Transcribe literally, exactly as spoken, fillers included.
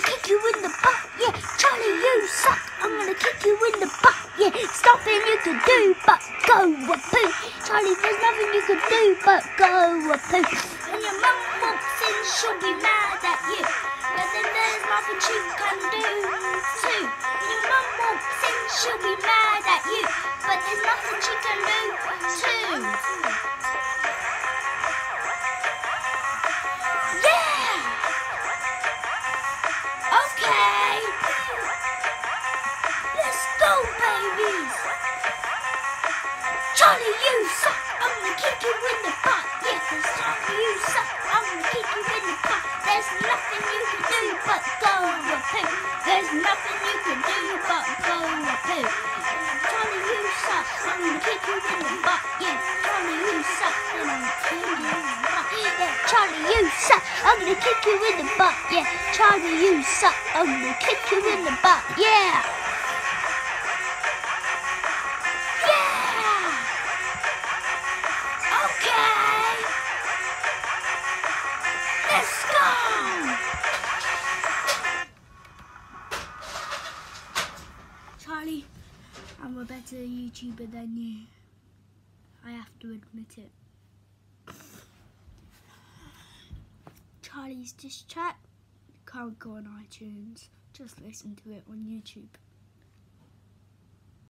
kick you in the butt, yeah. Charlie, you suck. I'm gonna kick you in the butt, yeah. There's nothing you can do but go a poo. Charlie, there's nothing you can do but go a poo. When your mum walks in, she'll be mad at you, but then there's nothing she can do too. When your mum walks in, she'll be mad at you, but there's nothing she can do too. Okay, let's go, babies. Charlie, you suck. I'm gonna kick you in the butt. Yeah, 'cause Charlie, you suck. I'm gonna kick you in the butt. There's nothing you can do but go a poo. There's nothing you can do but go a poo. Charlie, you suck. I'm gonna kick you in the butt. Yeah, Charlie, you suck. And I'm gonna kick you in the butt. Yeah, Charlie, you suck. I'm gonna kick you in the butt. Yeah, Charlie, you suck. I'm gonna kick you in the butt. Yeah. Yeah. Okay. Let's go. Charlie, I'm a better YouTuber than you. I have to admit it. Charlie's Diss Track. You can't go on iTunes, just listen to it on YouTube.